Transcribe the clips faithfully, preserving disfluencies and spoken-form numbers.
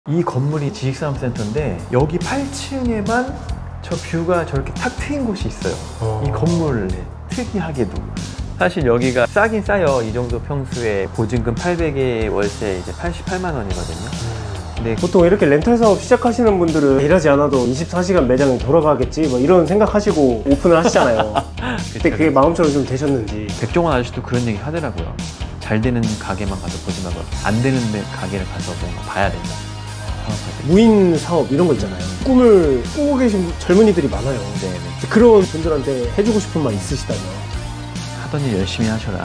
이 건물이 지식산업센터인데 여기 팔 층에만 저 뷰가 저렇게 탁 트인 곳이 있어요. 어... 이 건물 특이하게도 사실 여기가 싸긴 싸요. 이 정도 평수에 보증금 팔백에 월세 이제 팔십팔만 원이거든요. 근데 보통 이렇게 렌탈 사업 시작하시는 분들은 일하지 않아도 이십사 시간 매장이 돌아가겠지 뭐 이런 생각하시고 오픈을 하시잖아요. 그때 그게 마음처럼 좀 되셨는지. 백종원 아저씨도 그런 얘기 하더라고요. 잘 되는 가게만 가서 보지 말고 안 되는 가게를 가서 뭔가 봐야 된다. 무인 사업 이런 거 있잖아요. 꿈을 꾸고 계신 젊은이들이 많아요. 네네. 그런 분들한테 해주고 싶은 말 있으시다면? 하던 일 열심히 하셔라.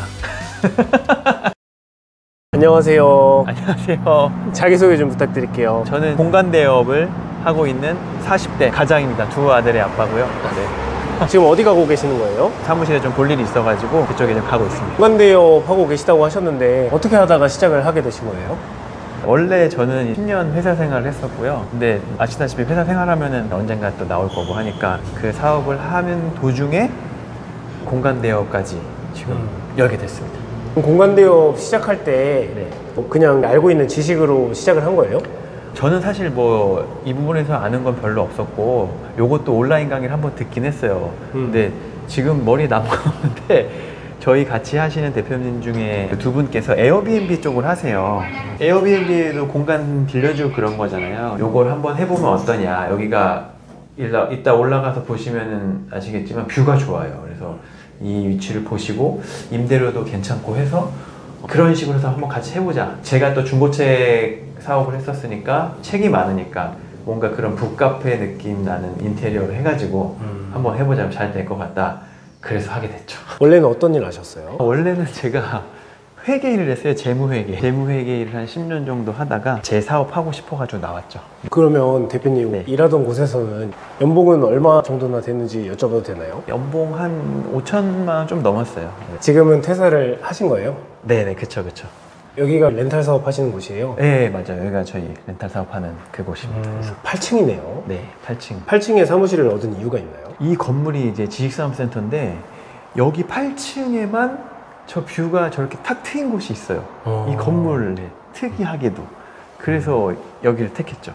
안녕하세요. 안녕하세요. 자기소개 좀 부탁드릴게요. 저는 공간 대업을 하고 있는 사십 대 가장입니다. 두 아들의 아빠고요. 네. 지금 어디 가고 계시는 거예요? 사무실에 좀 볼 일이 있어가지고 그쪽에 좀 가고 있습니다. 공간 대업 하고 계시다고 하셨는데 어떻게 하다가 시작을 하게 되신 거예요? 원래 저는 십 년 회사 생활을 했었고요. 근데 아시다시피 회사 생활하면은 언젠가 또 나올 거고 하니까 그 사업을 하는 도중에 공간 대업까지 지금 음. 열게 됐습니다. 공간 대업 시작할 때 네. 뭐 그냥 알고 있는 지식으로 시작을 한 거예요? 저는 사실 뭐 이 부분에서 아는 건 별로 없었고 요것도 온라인 강의를 한번 듣긴 했어요. 음. 근데 지금 머리에 남은 건 없는데 저희 같이 하시는 대표님 중에 두 분께서 에어비앤비 쪽을 하세요. 에어비앤비도 공간 빌려주고 그런 거잖아요. 요걸 한번 해보면 어떠냐. 여기가 이따 올라가서 보시면은 아시겠지만 뷰가 좋아요. 그래서 이 위치를 보시고 임대료도 괜찮고 해서 그런 식으로 해서 한번 같이 해보자. 제가 또 중고책 사업을 했었으니까 책이 많으니까 뭔가 그런 북카페 느낌 나는 인테리어를 해가지고 음. 한번 해보자면 잘 될 것 같다. 그래서 하게 됐죠. 원래는 어떤 일 하셨어요? 원래는 제가 회계 일을 했어요. 재무회계. 재무회계 일을 한 십 년 정도 하다가 제 사업 하고 싶어가지고 나왔죠. 그러면 대표님 네. 일하던 곳에서는 연봉은 얼마 정도나 됐는지 여쭤봐도 되나요? 연봉 한 오천만 원 좀 넘었어요. 네. 지금은 퇴사를 하신 거예요? 네네 그쵸 그쵸. 여기가 렌탈 사업 하시는 곳이에요? 네 맞아요. 여기가 저희 렌탈 사업하는 그곳입니다. 음, 팔 층이네요. 네 팔 층. 팔 층에 사무실을 얻은 이유가 있나요? 이 건물이 이제 지식산업센터인데 여기 팔 층에만 저 뷰가 저렇게 탁 트인 곳이 있어요. 어... 이 건물 네, 특이하게도. 그래서 여기를 택했죠.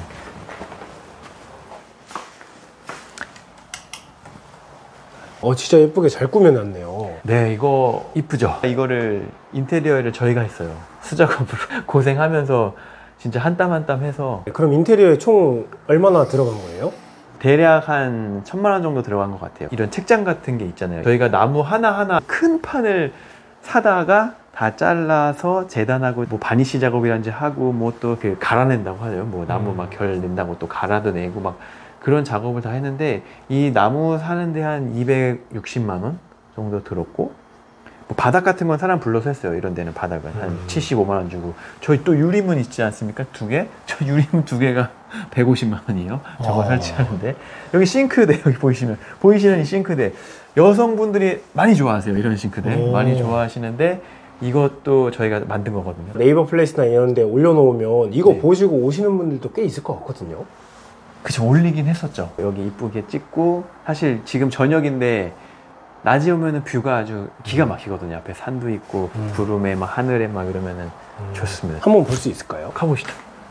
어 진짜 예쁘게 잘 꾸며놨네요. 네 이거 이쁘죠. 이거를 인테리어를 저희가 했어요. 수작업으로 고생하면서 진짜 한 땀 한 땀 해서. 그럼 인테리어에 총 얼마나 들어간 거예요? 대략 한 천만 원 정도 들어간 것 같아요. 이런 책장 같은 게 있잖아요. 저희가 나무 하나하나 큰 판을 사다가 다 잘라서 재단하고 뭐 바니쉬 작업이란지 하고 뭐 또 그 갈아낸다고 하죠. 뭐 나무 막 결 낸다고 또 갈아도 내고 막 그런 작업을 다 했는데 이 나무 사는데 한 이백육십만 원 정도 들었고 뭐 바닥 같은 건 사람 불러서 했어요. 이런 데는 바닥을 한 음. 칠십오만 원 주고. 저희 또 유리문 있지 않습니까? 두 개? 저 유리문 두 개가 백오십만 원이에요. 저거 아. 설치하는데. 여기 싱크대 여기 보이시면 보이시는 이 싱크대 여성분들이 많이 좋아하세요. 이런 싱크대 오. 많이 좋아하시는데 이것도 저희가 만든 거거든요. 네이버 플레이스나 이런 데 올려놓으면 이거 네. 보시고 오시는 분들도 꽤 있을 것 같거든요. 그쵸 올리긴 했었죠. 여기 이쁘게 찍고 사실 지금 저녁인데 낮에 오면은 뷰가 아주 기가 막히거든요. 앞에 산도 있고 음. 구름에 막 하늘에 막 이러면은 음. 좋습니다. 한번 볼 수 있을까요? 가보시죠.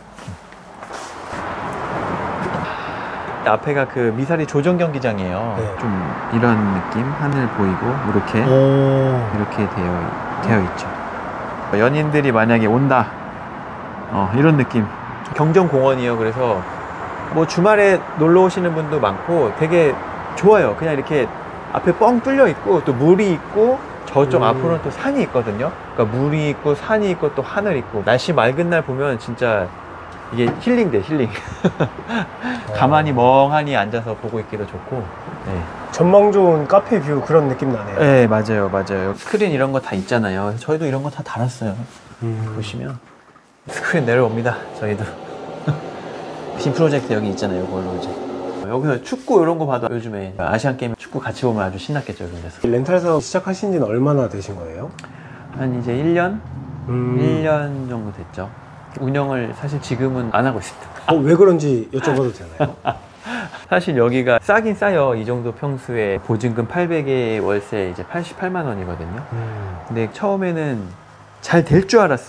앞에가 그 미사리 조정 경기장이에요. 네. 좀 이런 느낌 하늘 보이고 이렇게 오. 이렇게 되어 되어 있죠. 연인들이 만약에 온다 어, 이런 느낌. 경정공원이에요. 그래서 뭐 주말에 놀러 오시는 분도 많고 되게 좋아요. 그냥 이렇게 앞에 뻥 뚫려 있고 또 물이 있고 저쪽 음. 앞으로는 또 산이 있거든요. 그러니까 물이 있고 산이 있고 또 하늘 있고 날씨 맑은 날 보면 진짜 이게 힐링돼 힐링. 가만히 멍하니 앉아서 보고 있기도 좋고. 네. 전망 좋은 카페 뷰 그런 느낌 나네요. 네 맞아요 맞아요. 스크린 이런 거 다 있잖아요. 저희도 이런 거 다 달았어요. 음. 보시면 스크린 내려옵니다. 저희도. 빔 프로젝트 여기 있잖아요. 이걸로 이제. 여기서 축구 이런 거 봐도 요즘에 아시안게임 축구 같이 보면 아주 신났겠죠. 그래서 렌탈 사업 시작하신 지는 얼마나 되신 거예요? 한 이제 일 년? 음... 일 년 정도 됐죠. 운영을 사실 지금은 안 하고 있습니다. 어, 왜 그런지 여쭤봐도 되나요? 사실 여기가 싸긴 싸요. 이 정도 평수에 보증금 팔백에 월세 이제 팔십팔만 원이거든요. 음... 근데 처음에는 잘 될 줄 알았어요.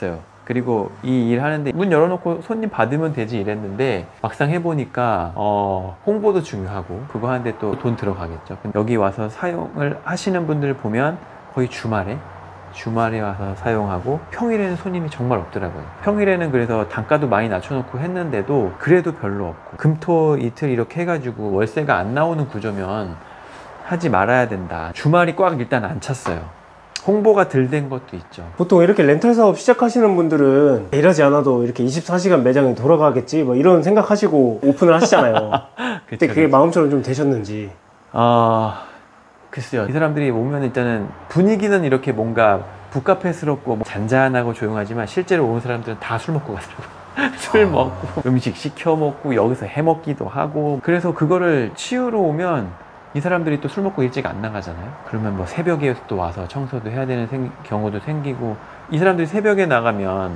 그리고 이 일 하는데 문 열어놓고 손님 받으면 되지 이랬는데 막상 해보니까 어, 홍보도 중요하고 그거 하는데 또 돈 들어가겠죠. 여기 와서 사용을 하시는 분들 보면 거의 주말에 주말에 와서 사용하고 평일에는 손님이 정말 없더라고요. 평일에는 그래서 단가도 많이 낮춰놓고 했는데도 그래도 별로 없고 금토 이틀 이렇게 해가지고 월세가 안 나오는 구조면 하지 말아야 된다. 주말이 꽉 일단 안 찼어요. 홍보가 덜 된 것도 있죠. 보통 이렇게 렌탈 사업 시작하시는 분들은 일하지 않아도 이렇게 이십사 시간 매장이 돌아가겠지 뭐 이런 생각하시고 오픈을 하시잖아요. 그때 그게 마음처럼 좀 되셨는지. 아 글쎄요. 이 사람들이 오면 일단은 분위기는 이렇게 뭔가 북카페스럽고 뭐 잔잔하고 조용하지만 실제로 온 사람들은 다 술 먹고 가더라고요. 술 먹고 음식 시켜 먹고 여기서 해 먹기도 하고. 그래서 그거를 치우러 오면 이 사람들이 또 술 먹고 일찍 안 나가잖아요. 그러면 뭐 새벽에 또 와서 청소도 해야 되는 생, 경우도 생기고. 이 사람들이 새벽에 나가면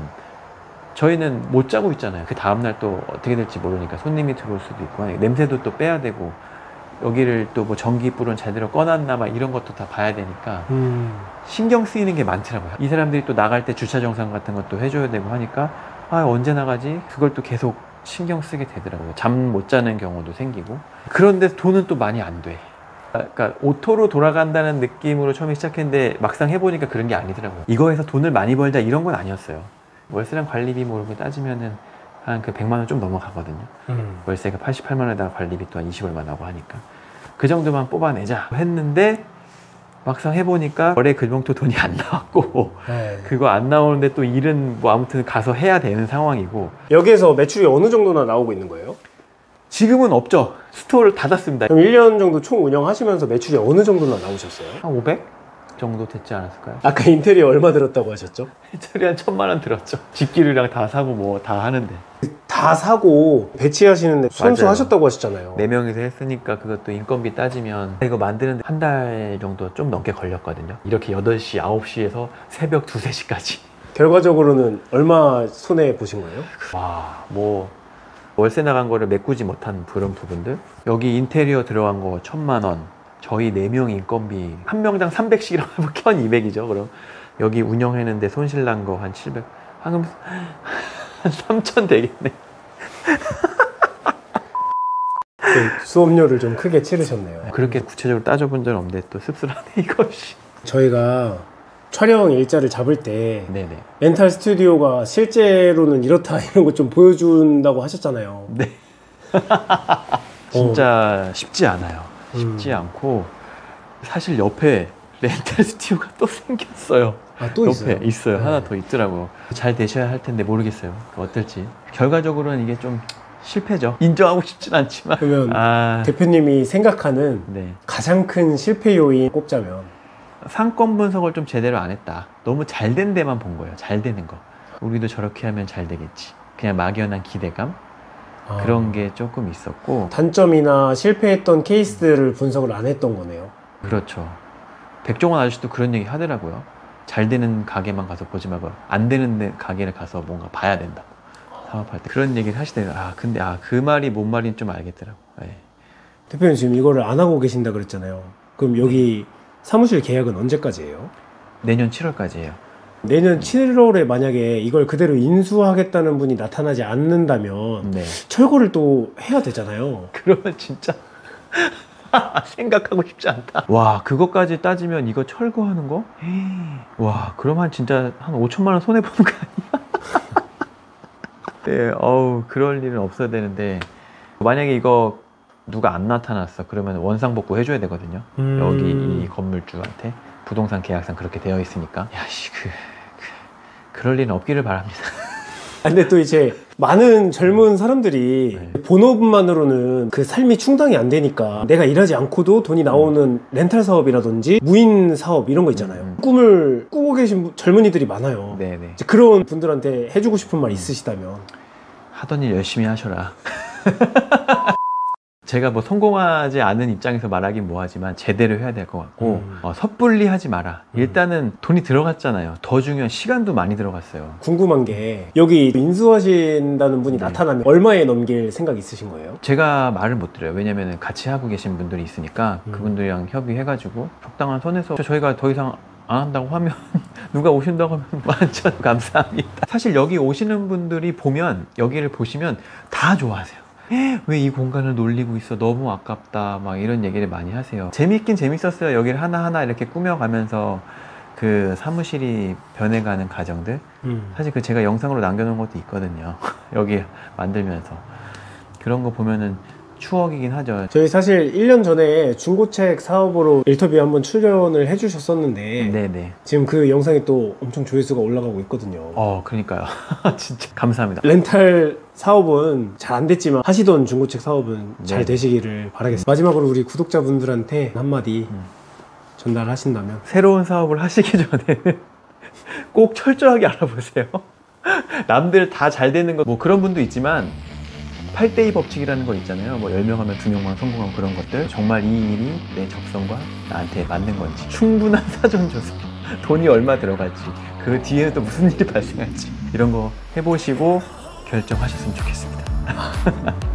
저희는 못 자고 있잖아요. 그 다음날 또 어떻게 될지 모르니까 손님이 들어올 수도 있고 냄새도 또 빼야 되고 여기를 또 뭐 전기불은 제대로 꺼놨나 막 이런 것도 다 봐야 되니까 음. 신경 쓰이는 게 많더라고요. 이 사람들이 또 나갈 때 주차 정상 같은 것도 해줘야 되고 하니까 아 언제 나가지? 그걸 또 계속 신경 쓰게 되더라고요. 잠 못 자는 경우도 생기고. 그런데 돈은 또 많이 안 돼. 그러니까 오토로 돌아간다는 느낌으로 처음에 시작했는데 막상 해보니까 그런 게 아니더라고요. 이거에서 돈을 많이 벌자 이런 건 아니었어요. 월세랑 관리비 뭐 이런 거 따지면은 한 그 백만 원 좀 넘어가거든요. 음. 월세가 팔십팔만 원에다가 관리비 또 한 이십 얼마 나고 하니까 그 정도만 뽑아내자 했는데 막상 해보니까 월에 그 정도 돈이 안 나왔고 네. 그거 안 나오는데 또 일은 뭐 아무튼 가서 해야 되는 상황이고. 여기에서 매출이 어느 정도나 나오고 있는 거예요? 지금은 없죠. 스토어를 닫았습니다. 그럼 일 년 정도 총 운영하시면서 매출이 어느 정도나 나오셨어요? 한 오백 정도 됐지 않았을까요? 아까 인테리어 얼마 들었다고 하셨죠? 인테리어 한 천만 원 들었죠. 집기류랑 다 사고 뭐 다 하는데. 다 사고 배치하시는데 선수하셨다고 하셨잖아요. 네 명이서 했으니까 그것도 인건비 따지면 이거 만드는데 한 달 정도 좀 넘게 걸렸거든요. 이렇게 여덟 시, 아홉 시에서 새벽 두세 시까지. 결과적으로는 얼마 손해 보신 거예요? 와, 뭐 월세 나간 거를 메꾸지 못한 그런 부분들. 여기 인테리어 들어간 거 천만 원. 저희 네 명 인건비 한 명당 삼백씩이라고 하면 천이백이죠. 그럼 여기 운영했는데 손실 난 거 한 칠백. 한, 한 삼천 되겠네. 수업료를 좀 크게 치르셨네요. 그렇게 구체적으로 따져본 적은 없는데 또 씁쓸하네 이것이. 저희가 촬영 일자를 잡을 때 네네. 렌탈 스튜디오가 실제로는 이렇다 이런 거 좀 보여준다고 하셨잖아요. 네. 진짜 어. 쉽지 않아요. 쉽지 음. 않고 사실 옆에 렌탈 스튜디오가 또 생겼어요. 아, 또 옆에 있어요? 있어요. 네. 하나 더 있더라고요. 잘 되셔야 할 텐데 모르겠어요. 어떨지. 결과적으로는 이게 좀 실패죠. 인정하고 싶진 않지만. 그러면 아... 대표님이 생각하는 네. 가장 큰 실패 요인 꼽자면? 상권 분석을 좀 제대로 안 했다. 너무 잘 된 데만 본 거예요. 잘 되는 거. 우리도 저렇게 하면 잘 되겠지. 그냥 막연한 기대감? 아... 그런 게 조금 있었고. 단점이나 실패했던 케이스들을 분석을 안 했던 거네요. 그렇죠. 백종원 아저씨도 그런 얘기 하더라고요. 잘 되는 가게만 가서 보지 말고 안 되는 가게를 가서 뭔가 봐야 된다. 사업할 때 그런 얘기를 하시더라고요. 아 근데 아 그 말이 뭔 말인지 좀 알겠더라고. 네. 대표님 지금 이거를 안 하고 계신다 그랬잖아요. 그럼 여기 사무실 계약은 언제까지예요? 내년 칠월까지예요. 내년 칠월에 만약에 이걸 그대로 인수하겠다는 분이 나타나지 않는다면 네. 철거를 또 해야 되잖아요. 그러면 진짜 생각하고 싶지 않다. 와 그것까지 따지면 이거 철거하는 거? 와 그러면 진짜 한 오천만 원 손해보는 거 아니야? 네, 어우 그럴 일은 없어야 되는데 만약에 이거 누가 안 나타났어 그러면 원상복구 해줘야 되거든요. 음... 여기 이 건물주한테 부동산 계약상 그렇게 되어 있으니까 야씨 그, 그 그럴 일은 없기를 바랍니다. 근데 또 이제 많은 젊은 사람들이 네. 본업만으로는 그 삶이 충당이 안 되니까 내가 일하지 않고도 돈이 나오는 음. 렌탈 사업이라든지 무인 사업 이런 거 있잖아요. 음. 꿈을 꾸고 계신 젊은이들이 많아요. 네네. 이제 그런 분들한테 해주고 싶은 말 있으시다면? 하던 일 열심히 하셔라. 제가 뭐 성공하지 않은 입장에서 말하긴 뭐하지만 제대로 해야 될 것 같고 음. 어, 섣불리 하지 마라. 음. 일단은 돈이 들어갔잖아요. 더 중요한 시간도 많이 들어갔어요. 궁금한 게 여기 인수하신다는 분이 네. 나타나면 얼마에 넘길 생각 있으신 거예요? 제가 말을 못 드려요. 왜냐면 같이 하고 계신 분들이 있으니까 음. 그분들이랑 협의해가지고 적당한 선에서 저희가 더 이상 안 한다고 하면 누가 오신다고 하면 완전 감사합니다. 사실 여기 오시는 분들이 보면 여기를 보시면 다 좋아하세요. 왜 이 공간을 놀리고 있어, 너무 아깝다, 막 이런 얘기를 많이 하세요. 재밌긴 재밌었어요. 여기를 하나하나 이렇게 꾸며가면서 그 사무실이 변해가는 과정들. 음. 사실 그 제가 영상으로 남겨놓은 것도 있거든요. 여기 만들면서 그런 거 보면은 추억이긴 하죠. 저희 사실 일 년 전에 중고책 사업으로 인터뷰에 한번 출연을 해주셨었는데 네네. 지금 그 영상이 또 엄청 조회수가 올라가고 있거든요. 어, 그러니까요. 진짜 감사합니다. 렌탈 사업은 잘 안 됐지만 하시던 중고책 사업은 잘 네. 되시기를 바라겠습니다. 마지막으로 우리 구독자분들한테 한마디 음. 전달하신다면. 새로운 사업을 하시기 전에는 꼭 철저하게 알아보세요. 남들 다 잘 되는 거 뭐 그런 분도 있지만 팔 대 이 법칙이라는 거 있잖아요. 뭐 열 명 하면 두 명만 성공하고 그런 것들. 정말 이 일이 내 적성과 나한테 맞는 건지. 충분한 사전 조사. 돈이 얼마 들어갈지. 그 뒤에 또 무슨 일이 발생할지. 이런 거 해보시고 결정하셨으면 좋겠습니다.